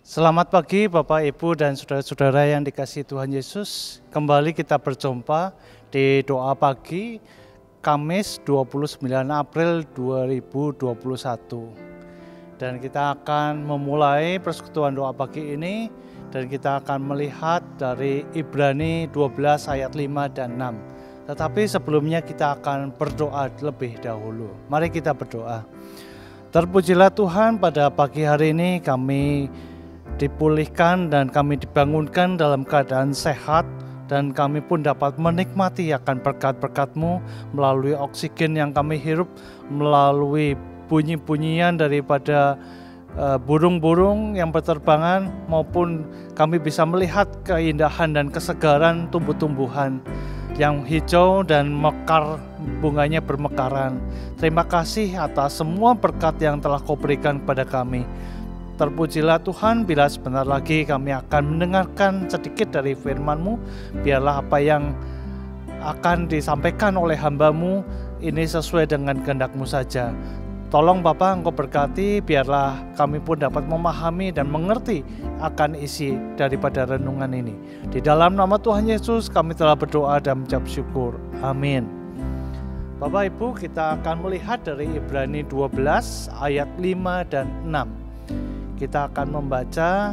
Selamat pagi Bapak, Ibu, dan saudara-saudara yang dikasihi Tuhan Yesus. Kembali kita berjumpa di doa pagi Kamis 29 April 2021. Dan kita akan memulai persekutuan doa pagi ini dan kita akan melihat dari Ibrani 12 ayat 5 dan 6. Tetapi sebelumnya kita akan berdoa lebih dahulu. Mari kita berdoa. Terpujilah Tuhan, pada pagi hari ini kami dipulihkan dan kami dibangunkan dalam keadaan sehat, dan kami pun dapat menikmati akan berkat-berkat-Mu melalui oksigen yang kami hirup, melalui bunyi-bunyian daripada burung-burung yang berterbangan, maupun kami bisa melihat keindahan dan kesegaran tumbuh-tumbuhan yang hijau dan mekar, bunganya bermekaran. Terima kasih atas semua berkat yang telah Kau berikan kepada kami. Terpujilah Tuhan, bila sebentar lagi kami akan mendengarkan sedikit dari firman-Mu. Biarlah apa yang akan disampaikan oleh hamba-Mu ini sesuai dengan kehendak-Mu saja. Tolong Bapa, Engkau berkati, biarlah kami pun dapat memahami dan mengerti akan isi daripada renungan ini. Di dalam nama Tuhan Yesus kami telah berdoa dan mengucap syukur. Amin. Bapak Ibu, kita akan melihat dari Ibrani 12 ayat 5 dan 6. Kita akan membaca.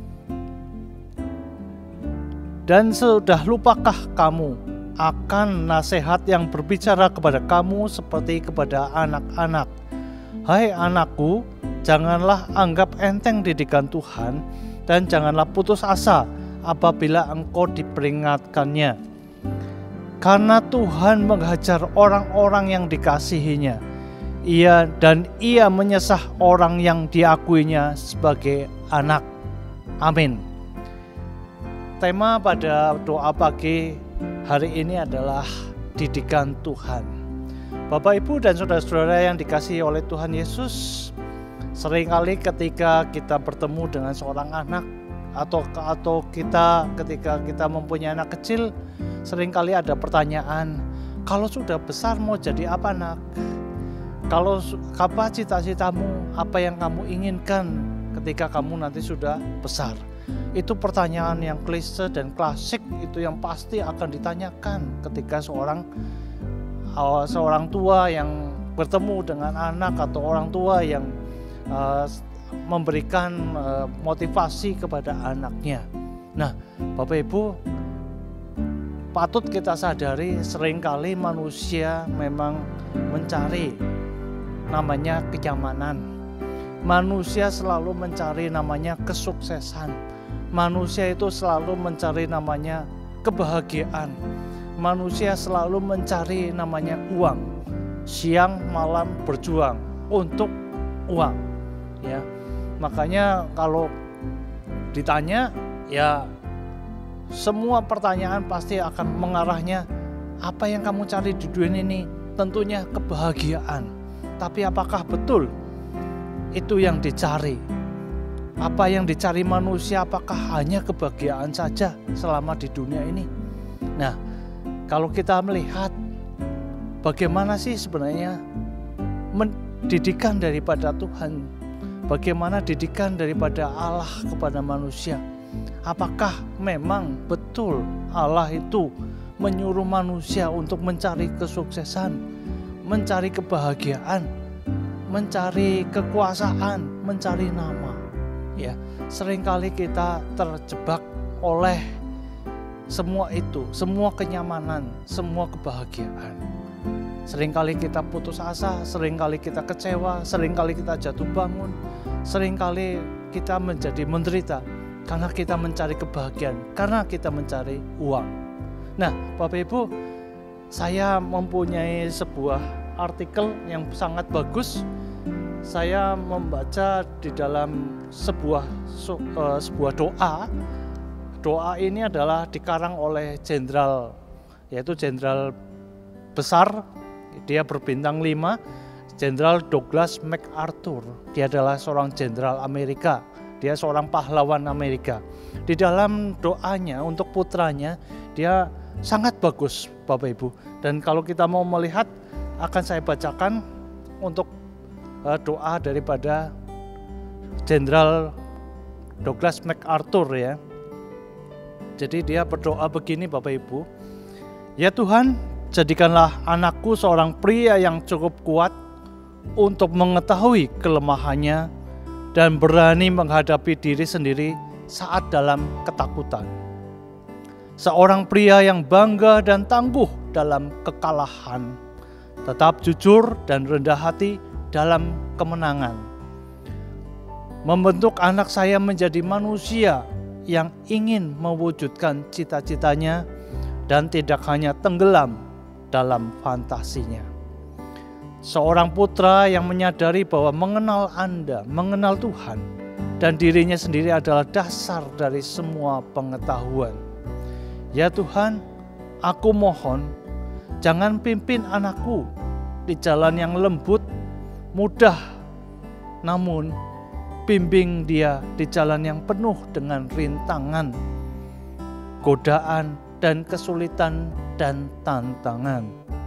Dan sudah lupakah kamu akan nasihat yang berbicara kepada kamu seperti kepada anak-anak? Hai anakku, janganlah anggap enteng didikan Tuhan, dan janganlah putus asa apabila engkau diperingatkannya. Karena Tuhan menghajar orang-orang yang dikasihinya. Ia menyesah orang yang diakuinya sebagai anak. Amin. Tema pada doa pagi hari ini adalah didikan Tuhan. Bapak, Ibu, dan saudara-saudara yang dikasihi oleh Tuhan Yesus, seringkali ketika kita bertemu dengan seorang anak atau kita ketika kita mempunyai anak kecil, seringkali ada pertanyaan, kalau sudah besar mau jadi apa, nak? Kalau apa cita-citamu, apa yang kamu inginkan ketika kamu nanti sudah besar? Itu pertanyaan yang klise dan klasik, itu yang pasti akan ditanyakan ketika seorang tua yang bertemu dengan anak, atau orang tua yang memberikan motivasi kepada anaknya. Nah, Bapak Ibu, patut kita sadari seringkali manusia memang mencari namanya kenyamanan. Manusia selalu mencari namanya kesuksesan. Manusia itu selalu mencari namanya kebahagiaan. Manusia selalu mencari namanya uang. Siang malam berjuang untuk uang. Ya, makanya kalau ditanya, ya semua pertanyaan pasti akan mengarahnya, apa yang kamu cari di dunia ini? Tentunya kebahagiaan. Tapi apakah betul itu yang dicari? Apa yang dicari manusia, apakah hanya kebahagiaan saja selama di dunia ini? Nah, kalau kita melihat bagaimana sih sebenarnya didikan daripada Tuhan, bagaimana didikan daripada Allah kepada manusia? Apakah memang betul Allah itu menyuruh manusia untuk mencari kesuksesan, mencari kebahagiaan, mencari kekuasaan, mencari nama? Ya, seringkali kita terjebak oleh semua itu, semua kenyamanan, semua kebahagiaan. Seringkali kita putus asa, seringkali kita kecewa, seringkali kita jatuh bangun, seringkali kita menjadi menderita karena kita mencari kebahagiaan, karena kita mencari uang. Nah, Bapak Ibu, saya mempunyai sebuah artikel yang sangat bagus. Saya membaca di dalam sebuah doa. Doa ini adalah dikarang oleh jenderal, yaitu jenderal besar, dia berbintang 5, Jenderal Douglas MacArthur. Dia adalah seorang jenderal Amerika, dia seorang pahlawan Amerika. Di dalam doanya untuk putranya, dia sangat bagus, Bapak Ibu. Dan kalau kita mau melihat, akan saya bacakan untuk doa daripada Jenderal Douglas MacArthur ya. Jadi dia berdoa begini Bapak Ibu. Ya Tuhan, jadikanlah anakku seorang pria yang cukup kuat untuk mengetahui kelemahannya dan berani menghadapi diri sendiri saat dalam ketakutan. Seorang pria yang bangga dan tangguh dalam kekalahan, tetap jujur dan rendah hati dalam kemenangan. Membentuk anak saya menjadi manusia yang ingin mewujudkan cita-citanya dan tidak hanya tenggelam dalam fantasinya. Seorang putra yang menyadari bahwa mengenal Anda, mengenal Tuhan, dan dirinya sendiri adalah dasar dari semua pengetahuan. Ya Tuhan, aku mohon, jangan pimpin anakku di jalan yang lembut, mudah, namun bimbing dia di jalan yang penuh dengan rintangan, godaan, dan kesulitan dan tantangan.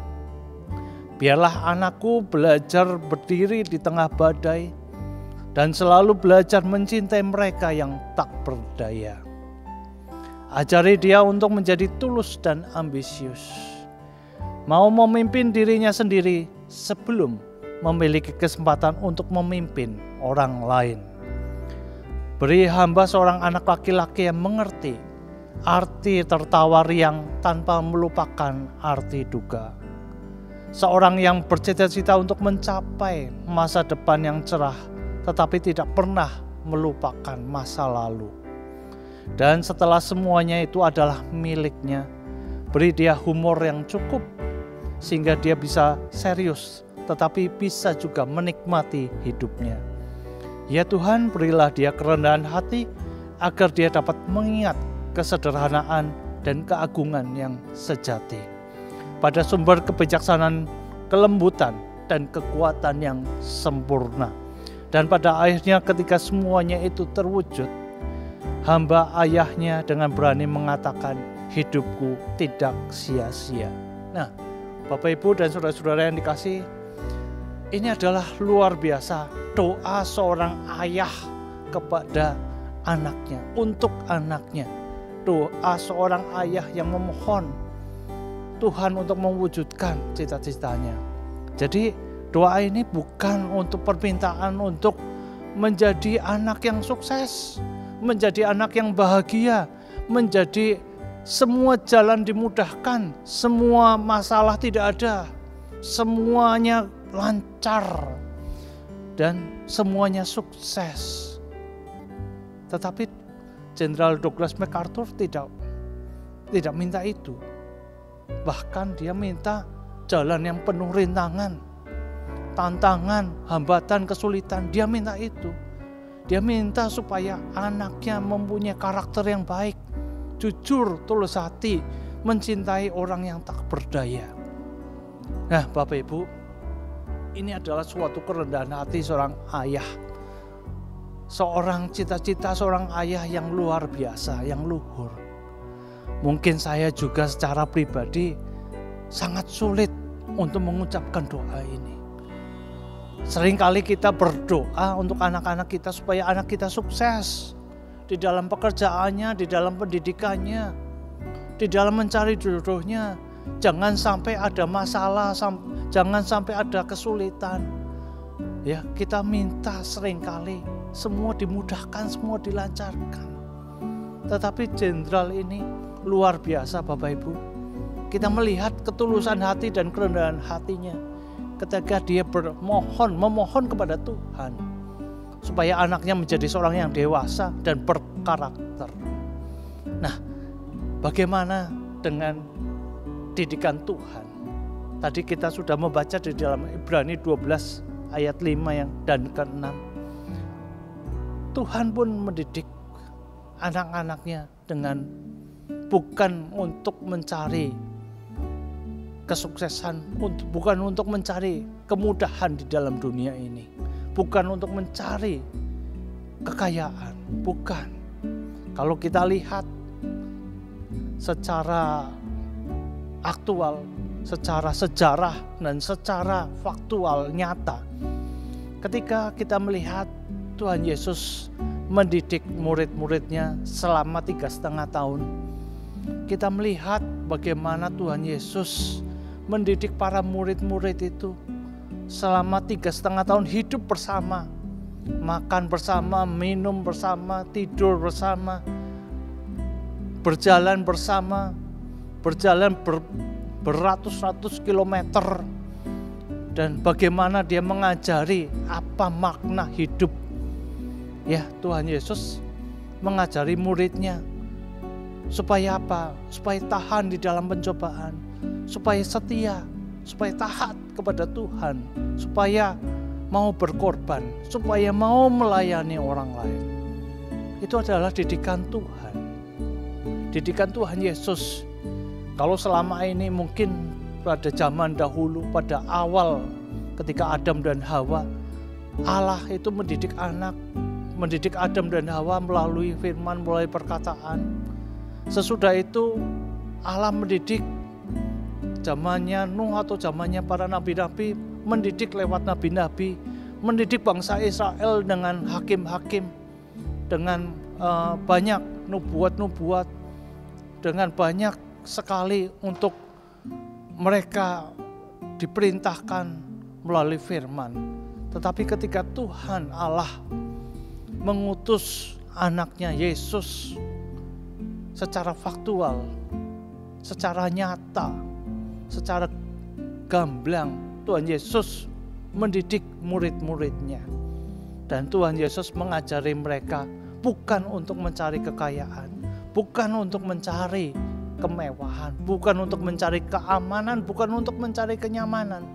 Biarlah anakku belajar berdiri di tengah badai dan selalu belajar mencintai mereka yang tak berdaya. Ajari dia untuk menjadi tulus dan ambisius, mau memimpin dirinya sendiri sebelum memiliki kesempatan untuk memimpin orang lain. Beri hamba seorang anak laki-laki yang mengerti arti tertawa riang tanpa melupakan arti duka. Seorang yang bercita-cita untuk mencapai masa depan yang cerah, tetapi tidak pernah melupakan masa lalu. Dan setelah semuanya itu adalah miliknya, beri dia humor yang cukup, sehingga dia bisa serius, tetapi bisa juga menikmati hidupnya. Ya Tuhan, berilah dia kerendahan hati, agar dia dapat mengingat kesederhanaan dan keagungan yang sejati. Pada sumber kebijaksanaan, kelembutan, dan kekuatan yang sempurna. Dan pada akhirnya ketika semuanya itu terwujud, hamba ayahnya dengan berani mengatakan, hidupku tidak sia-sia. Nah, Bapak Ibu dan saudara-saudara yang dikasih, ini adalah luar biasa doa seorang ayah kepada anaknya, untuk anaknya. Doa seorang ayah yang memohon Tuhan untuk mewujudkan cita-citanya. Jadi doa ini bukan untuk permintaan untuk menjadi anak yang sukses, menjadi anak yang bahagia, menjadi semua jalan dimudahkan, semua masalah tidak ada, semuanya lancar, dan semuanya sukses. Tetapi Jenderal Douglas MacArthur tidak minta itu. Bahkan dia minta jalan yang penuh rintangan, tantangan, hambatan, kesulitan. Dia minta itu. Dia minta supaya anaknya mempunyai karakter yang baik, jujur, tulus hati, mencintai orang yang tak berdaya. Nah, Bapak Ibu, ini adalah suatu kerendahan hati seorang ayah. Seorang cita-cita seorang ayah yang luar biasa, yang luhur. Mungkin saya juga secara pribadi sangat sulit untuk mengucapkan doa ini. Seringkali kita berdoa untuk anak-anak kita supaya anak kita sukses di dalam pekerjaannya, di dalam pendidikannya, di dalam mencari jodohnya. Jangan sampai ada masalah, jangan sampai ada kesulitan. Ya, kita minta seringkali semua dimudahkan, semua dilancarkan. Tetapi jenderal ini luar biasa Bapak Ibu. Kita melihat ketulusan hati dan kerendahan hatinya ketika dia memohon kepada Tuhan supaya anaknya menjadi seorang yang dewasa dan berkarakter. Nah, bagaimana dengan didikan Tuhan? Tadi kita sudah membaca di dalam Ibrani 12 ayat 5 dan ke-6. Tuhan pun mendidik anak-anaknya dengan bukan untuk mencari kesuksesan, bukan untuk mencari kemudahan di dalam dunia ini, bukan untuk mencari kekayaan, bukan. Kalau kita lihat secara aktual, secara sejarah dan secara faktual nyata, ketika kita melihat Tuhan Yesus mendidik murid-muridnya selama 3,5 tahun. Kita melihat bagaimana Tuhan Yesus mendidik para murid-murid itu selama 3,5 tahun hidup bersama, makan bersama, minum bersama, tidur bersama, berjalan bersama, berjalan beratus-ratus kilometer, dan bagaimana dia mengajari apa makna hidup. Ya, Tuhan Yesus mengajari muridnya supaya apa? Supaya tahan di dalam pencobaan, supaya setia, supaya taat kepada Tuhan, supaya mau berkorban, supaya mau melayani orang lain. Itu adalah didikan Tuhan. Didikan Tuhan Yesus. Kalau selama ini mungkin pada zaman dahulu, pada awal ketika Adam dan Hawa, Allah itu mendidik Adam dan Hawa melalui firman, melalui perkataan. Sesudah itu Allah mendidik zamannya Nuh atau zamannya para nabi-nabi, mendidik lewat nabi-nabi, mendidik bangsa Israel dengan hakim-hakim, dengan banyak nubuat-nubuat, dengan banyak sekali untuk mereka diperintahkan melalui firman. Tetapi ketika Tuhan Allah mengutus anaknya Yesus secara faktual, secara nyata, secara gamblang, Tuhan Yesus mendidik murid-muridnya. Dan Tuhan Yesus mengajari mereka bukan untuk mencari kekayaan, bukan untuk mencari kemewahan, bukan untuk mencari keamanan, bukan untuk mencari kenyamanan.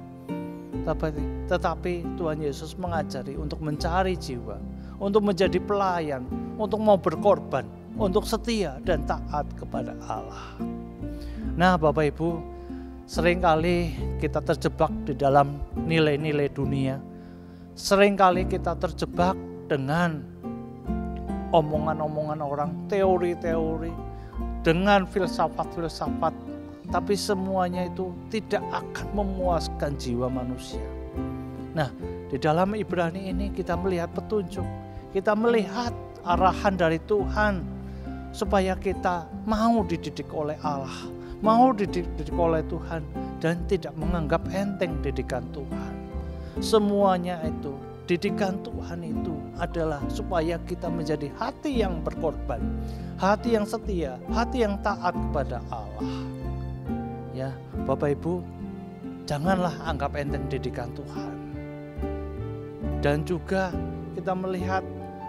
Tetapi Tuhan Yesus mengajari untuk mencari jiwa, untuk menjadi pelayan, untuk mau berkorban, untuk setia dan taat kepada Allah. Nah, Bapak Ibu, seringkali kita terjebak di dalam nilai-nilai dunia. Seringkali kita terjebak dengan omongan-omongan orang, teori-teori, dengan filsafat-filsafat, tapi semuanya itu tidak akan memuaskan jiwa manusia. Nah, di dalam Ibrani ini kita melihat petunjuk, kita melihat arahan dari Tuhan supaya kita mau dididik oleh Allah, mau dididik oleh Tuhan, dan tidak menganggap enteng didikan Tuhan. Semuanya itu, didikan Tuhan itu adalah supaya kita menjadi hati yang berkorban, hati yang setia, hati yang taat kepada Allah. Ya, Bapak Ibu, janganlah anggap enteng didikan Tuhan. Dan juga kita melihat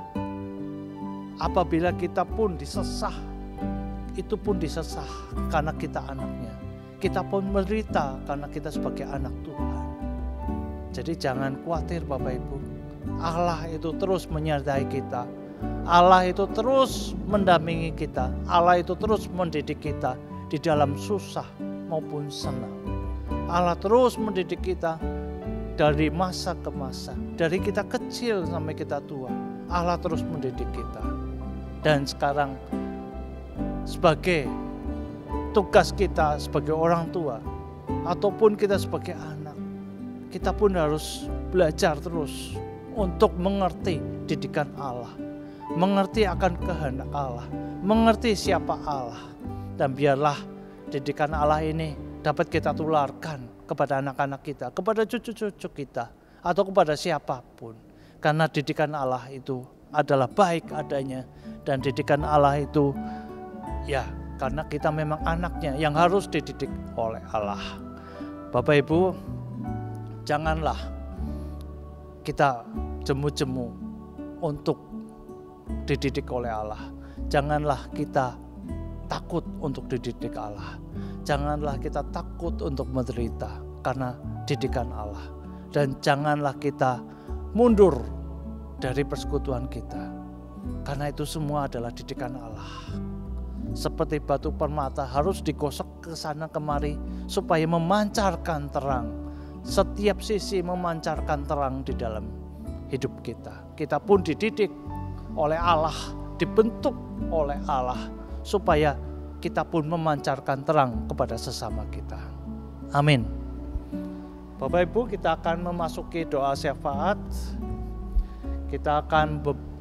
apabila kita pun disesah, itu pun disesah karena kita anaknya. Kita pun menderita karena kita sebagai anak Tuhan. Jadi jangan khawatir Bapak Ibu. Allah itu terus menyertai kita. Allah itu terus mendampingi kita. Allah itu terus mendidik kita di dalam susah maupun senang. Allah terus mendidik kita dari masa ke masa. Dari kita kecil sampai kita tua. Allah terus mendidik kita. Dan sekarang sebagai tugas kita sebagai orang tua ataupun kita sebagai anak, kita pun harus belajar terus untuk mengerti didikan Allah, mengerti akan kehendak Allah, mengerti siapa Allah. Dan biarlah didikan Allah ini dapat kita tularkan kepada anak-anak kita, kepada cucu-cucu kita, atau kepada siapapun. Karena didikan Allah itu adalah baik adanya, dan didikan Allah itu ya karena kita memang anaknya yang harus dididik oleh Allah. Bapak Ibu, janganlah kita jemu-jemu untuk dididik oleh Allah. Janganlah kita takut untuk dididik Allah. Janganlah kita takut untuk menderita karena didikan Allah. Dan janganlah kita mundur dari persekutuan kita. Karena itu semua adalah didikan Allah. Seperti batu permata harus digosok ke sana kemari supaya memancarkan terang. Setiap sisi memancarkan terang di dalam hidup kita. Kita pun dididik oleh Allah, dibentuk oleh Allah supaya kita pun memancarkan terang kepada sesama kita. Amin. Bapak Ibu, kita akan memasuki doa syafaat. Kita akan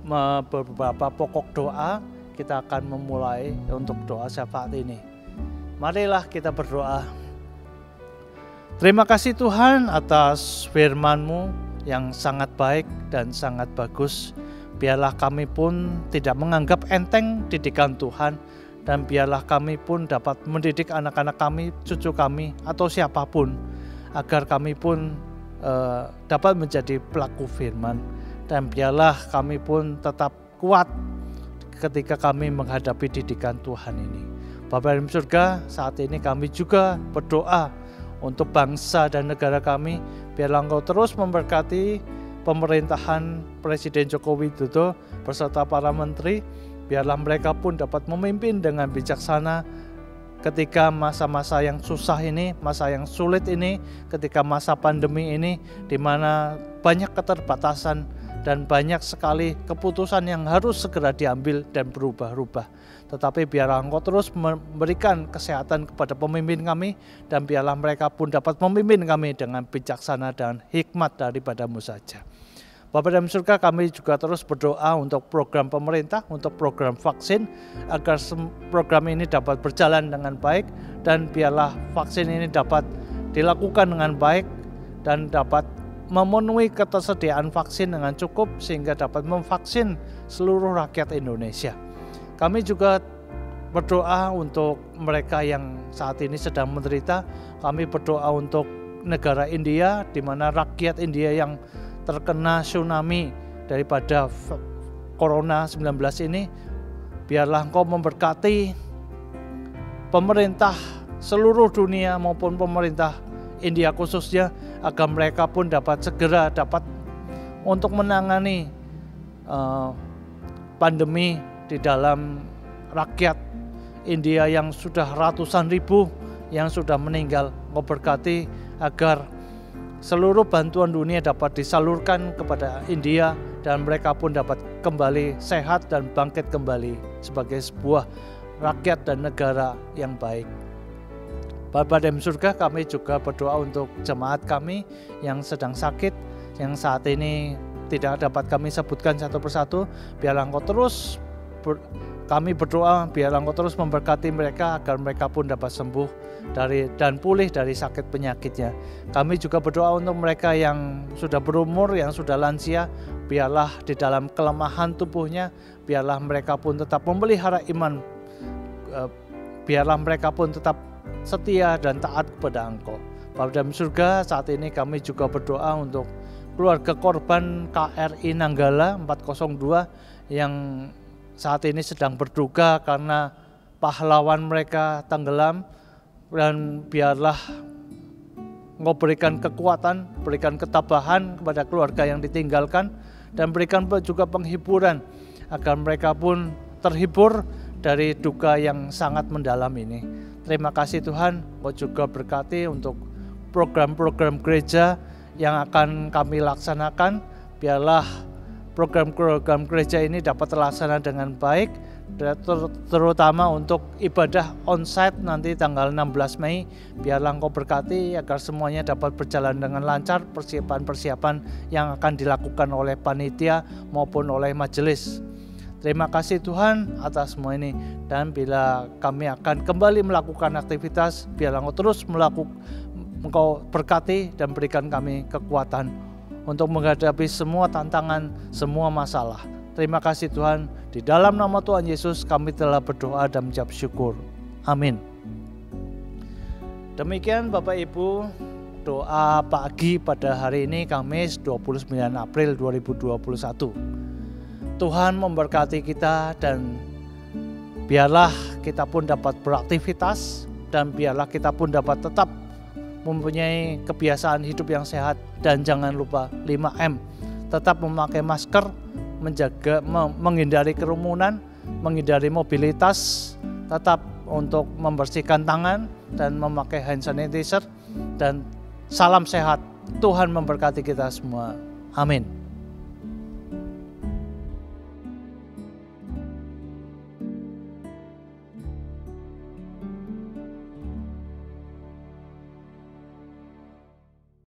beberapa pokok doa. Kita akan memulai untuk doa syafaat ini. Marilah kita berdoa. Terima kasih Tuhan atas firman-Mu yang sangat baik dan sangat bagus. Biarlah kami pun tidak menganggap enteng didikan Tuhan, dan biarlah kami pun dapat mendidik anak-anak kami, cucu kami, atau siapapun, agar kami pun dapat menjadi pelaku firman. Dan biarlah kami pun tetap kuat ketika kami menghadapi didikan Tuhan ini. Bapa di surga, saat ini kami juga berdoa untuk bangsa dan negara kami. Biarlah Engkau terus memberkati pemerintahan Presiden Joko Widodo beserta para menteri. Biarlah mereka pun dapat memimpin dengan bijaksana ketika masa-masa yang susah ini, masa yang sulit ini, ketika masa pandemi ini, di mana banyak keterbatasan dan banyak sekali keputusan yang harus segera diambil dan berubah-ubah. Tetapi biarlah Engkau terus memberikan kesehatan kepada pemimpin kami, dan biarlah mereka pun dapat memimpin kami dengan bijaksana dan hikmat daripada-Mu saja. Bapa dalam surga, kami juga terus berdoa untuk program pemerintah, untuk program vaksin, agar program ini dapat berjalan dengan baik, dan biarlah vaksin ini dapat dilakukan dengan baik dan dapat memenuhi ketersediaan vaksin dengan cukup sehingga dapat memvaksin seluruh rakyat Indonesia. Kami juga berdoa untuk mereka yang saat ini sedang menderita. Kami berdoa untuk negara India, di mana rakyat India yang terkena tsunami daripada Corona 19 ini. Biarlah Engkau memberkati pemerintah seluruh dunia maupun pemerintah India khususnya, agar mereka pun dapat segera untuk menangani pandemi di dalam rakyat India yang sudah ratusan ribu yang sudah meninggal. Engkau berkati agar seluruh bantuan dunia dapat disalurkan kepada India, dan mereka pun dapat kembali sehat dan bangkit kembali sebagai sebuah rakyat dan negara yang baik. Bapa dalam surga, kami juga berdoa untuk jemaat kami yang sedang sakit, yang saat ini tidak dapat kami sebutkan satu persatu. Biarlah Engkau terus, kami berdoa, biarlah Engkau terus memberkati mereka agar mereka pun dapat sembuh dan pulih dari sakit penyakitnya. Kami juga berdoa untuk mereka yang sudah berumur, yang sudah lansia. Biarlah di dalam kelemahan tubuhnya, biarlah mereka pun tetap memelihara iman. Biarlah mereka pun tetap setia dan taat kepada Engkau. Bapa dalam surga, saat ini kami juga berdoa untuk keluarga korban KRI Nanggala 402 yang saat ini sedang berduka karena pahlawan mereka tenggelam. Dan biarlah Engkau berikan kekuatan, berikan ketabahan kepada keluarga yang ditinggalkan, dan berikan juga penghiburan agar mereka pun terhibur dari duka yang sangat mendalam ini. Terima kasih Tuhan, Engkau juga berkati untuk program-program gereja yang akan kami laksanakan. Biarlah program-program gereja ini dapat terlaksana dengan baik, terutama untuk ibadah onsite nanti tanggal 16 Mei. Biarlah Engkau berkati agar semuanya dapat berjalan dengan lancar, persiapan-persiapan yang akan dilakukan oleh panitia maupun oleh majelis. Terima kasih Tuhan atas semua ini, dan bila kami akan kembali melakukan aktivitas, biarlah Engkau terus Engkau berkati dan berikan kami kekuatan untuk menghadapi semua tantangan, semua masalah. Terima kasih Tuhan, di dalam nama Tuhan Yesus kami telah berdoa dan mengucap syukur. Amin. Demikian Bapak Ibu, doa pagi pada hari ini Kamis 29 April 2021. Tuhan memberkati kita, dan biarlah kita pun dapat beraktivitas, dan biarlah kita pun dapat tetap mempunyai kebiasaan hidup yang sehat. Dan jangan lupa 5M, tetap memakai masker, menghindari kerumunan, menghindari mobilitas, tetap untuk membersihkan tangan dan memakai hand sanitizer, dan salam sehat. Tuhan memberkati kita semua. Amin.